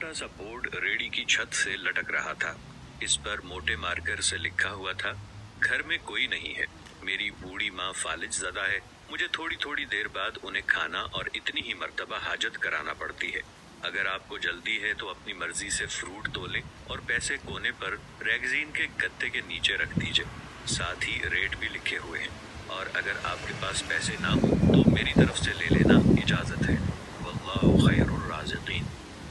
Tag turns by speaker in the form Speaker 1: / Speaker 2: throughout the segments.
Speaker 1: छोटा सा board ready की छत से लटक रहा था। इस पर मोटे मार्कर से लिखा हुआ था, घर में कोई नहीं है, मेरी बूढ़ी माँ फालिज ज़दा है, मुझे थोड़ी थोड़ी देर बाद उन्हें खाना और इतनी ही मर्तबा हाजत कराना पड़ती है। अगर आपको जल्दी है तो अपनी मर्जी से फ्रूट तोलें और पैसे कोने पर रैगजीन के गत्ते के नीचे रख दीजिए। साथ ही रेट भी लिखे हुए हैं, और अगर आपके पास पैसे ना हो तो मेरी तरफ से ले लेना, इजाजत है। वल्लाहु खैरुर राज़िकीन।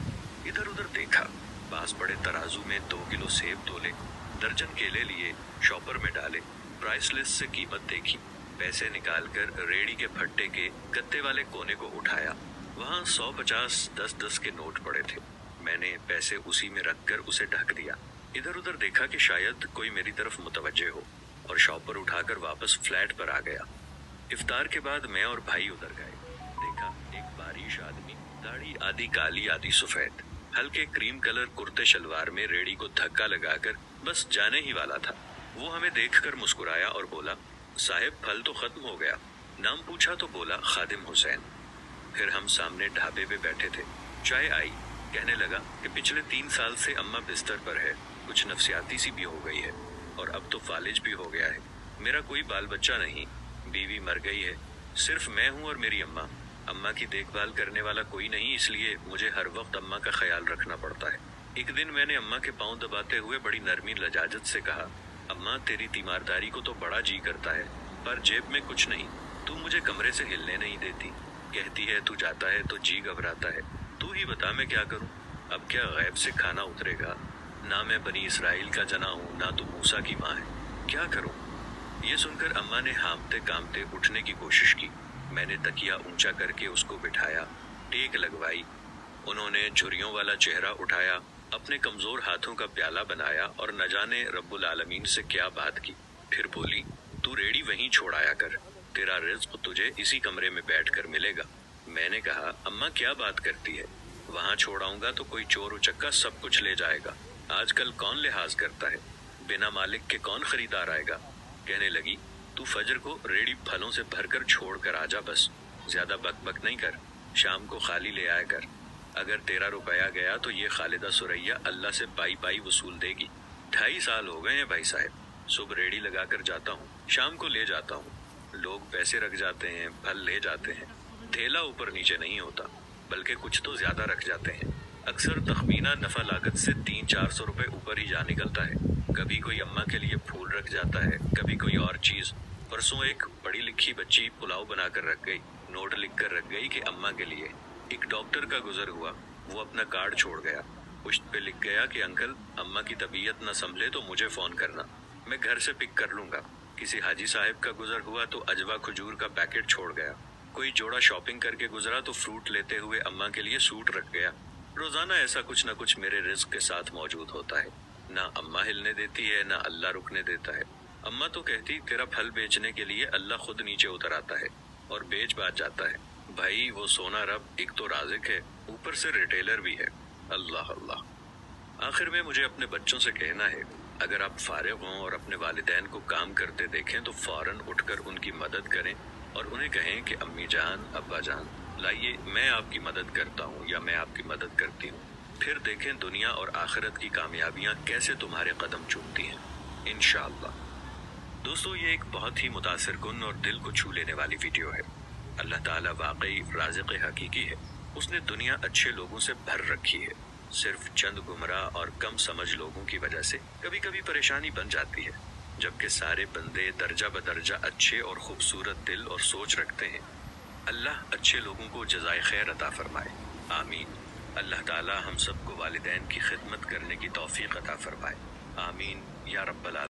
Speaker 1: इधर उधर देखा, पास पड़े तराजू में 2 किलो सेब तोले, दर्जन केले लिए, शॉपर में डाले, प्राइस लिस्ट से कीमत देखी, पैसे निकालकर रेडी के भट्टे के गत्ते वाले कोने को उठाया। वहाँ 150 10-10 के नोट पड़े थे। मैंने पैसे उसी में रखकर उसे ढक दिया। इधर उधर देखा कि शायद कोई मेरी तरफ मुतवज्जे हो, और शॉपर उठाकर वापस फ्लैट पर आ गया। इफ्तार के बाद मैं और भाई उधर गए। देखा एक बारिश आदमी, दाढ़ी आधी काली आधी सफेद, हल्के क्रीम कलर कुर्ते शलवार में रेडी को धक्का लगाकर बस जाने ही वाला था। वो हमें देखकर मुस्कुराया और बोला, साहिब फल तो खत्म हो गया। नाम पूछा तो बोला, खादिम हुसैन। फिर हम सामने ढाबे पे बैठे थे। चाय आई। कहने लगा कि पिछले 3 साल से अम्मा बिस्तर पर है, कुछ नफसियाती सी भी हो गई है, और अब तो फालिज भी हो गया है। मेरा कोई बाल बच्चा नहीं, बीवी मर गई है, सिर्फ मैं हूँ और मेरी अम्मा। अम्मा की देखभाल करने वाला कोई नहीं, इसलिए मुझे हर वक्त अम्मा का ख्याल रखना पड़ता है। एक दिन मैंने अम्मा के पाँव दबाते हुए बड़ी नरमी लजाजत से कहा, अम्मा तेरी तीमारदारी को तो बड़ा जी करता है, पर जेब में कुछ नहीं, तू मुझे कमरे से हिलने नहीं देती, कहती है तू जाता है तो जी घबराता है, तू ही बता मैं क्या करूं। अब क्या गैब से खाना उतरेगा? ना मैं बनी इसराइल का जना हूँ, ना तू मूसा की माँ है, क्या करूं? ये सुनकर अम्मा ने हांफते कांपते उठने की कोशिश की। मैंने तकिया ऊंचा करके उसको बिठाया, टेक लगवाई। उन्होंने झुर्रियों वाला चेहरा उठाया, अपने कमजोर हाथों का प्याला बनाया और न जाने रब्बुल आलमीन से क्या बात की। फिर बोली, तू रेडी वहीं छोड़ाया कर, तेरा रिज्क तुझे इसी कमरे में बैठकर मिलेगा। मैंने कहा, अम्मा क्या बात करती है, वहाँ छोड़ाऊंगा तो कोई चोर उचक्का सब कुछ ले जाएगा। आजकल कौन लिहाज करता है, बिना मालिक के कौन खरीदार आएगा। कहने लगी, तू फजर को रेडी फलों से भरकर छोड़ कर आजा, बस ज्यादा बक नहीं कर, शाम को खाली ले आया कर। अगर 13 रुपया गया तो ये खालिदा सुरैया अल्लाह से पाई वसूल देगी। 2.5 साल हो गए हैं भाई साहब, सुबह रेडी लगा कर जाता हूँ, शाम को ले जाता हूँ। लोग पैसे रख जाते हैं, फल ले जाते हैं, थैला ऊपर नीचे नहीं होता, बल्कि कुछ तो ज्यादा रख जाते हैं। अक्सर तखमीना नफा लागत से 300-400 रुपए ऊपर ही जा निकलता है। कभी कोई अम्मा के लिए फूल रख जाता है, कभी कोई और चीज। परसों एक पढ़ी लिखी बच्ची पुलाव बनाकर रख गई, नोट लिख कर रख गई कि अम्मा के लिए। एक डॉक्टर का गुजर हुआ, वो अपना कार्ड छोड़ गया, पुश्त पे लिख गया कि अंकल अम्मा की तबीयत न संभले तो मुझे फोन करना, मैं घर से पिक कर लूंगा। किसी हाजी साहब का गुजर हुआ तो अजवा खजूर का पैकेट छोड़ गया। कोई जोड़ा शॉपिंग करके गुजरा तो फ्रूट लेते हुए अम्मा के लिए सूट रख गया। रोजाना ऐसा कुछ न कुछ मेरे रिस्क के साथ मौजूद होता है। ना अम्मा हिलने देती है, ना अल्लाह रुकने देता है। अम्मा तो कहती, तेरा फल बेचने के लिए अल्लाह खुद नीचे उतर आता है और बेच बाच जाता है। भाई वो सोना रब एक तो राज़िक है, ऊपर से रिटेलर भी है। अल्लाह अल्लाह। आखिर में मुझे अपने बच्चों से कहना है, अगर आप फारिग हों और अपने वालिदैन को काम करते देखें तो फौरन उठकर उनकी मदद करें और उन्हें कहें कि अम्मी जान, अब्बा जान, लाइए मैं आपकी मदद करता हूँ या मैं आपकी मदद करती हूँ। फिर देखें दुनिया और आखिरत की कामयाबियाँ कैसे तुम्हारे कदम चूमती हैं, इंशाअल्लाह। दोस्तों, ये एक बहुत ही मुतासिरकुन और दिल को छू लेने वाली वीडियो है। अल्लाह ताला वाकई राज़िक़ हकीकी है। उसने दुनिया अच्छे लोगों से भर रखी है। सिर्फ चंद गुमराह और कम समझ लोगों की वजह से कभी कभी परेशानी बन जाती है, जबकि सारे बंदे दर्जा बदर्जा अच्छे और खूबसूरत दिल और सोच रखते हैं। अल्लाह अच्छे लोगों को जज़ाए खैर अता फरमाए, आमीन। अल्लाह ताला हम सबको वालिदैन की खिदमत करने की तौफीक अता फरमाए, आमीन या रब्बल आलमीन।